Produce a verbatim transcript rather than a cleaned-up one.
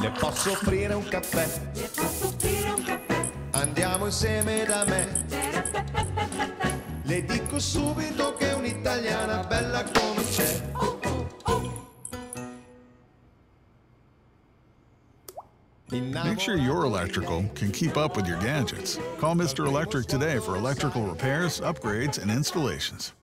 Le posso offrire un caffè? Le posso offrire un caffè? Andiamo insieme da me. Le dico subito che è un'italiana bella come c'è. Oh, oh, oh. Make sure your electrical can keep up with your gadgets. Call Mister Electric today for electrical repairs, upgrades, and installations.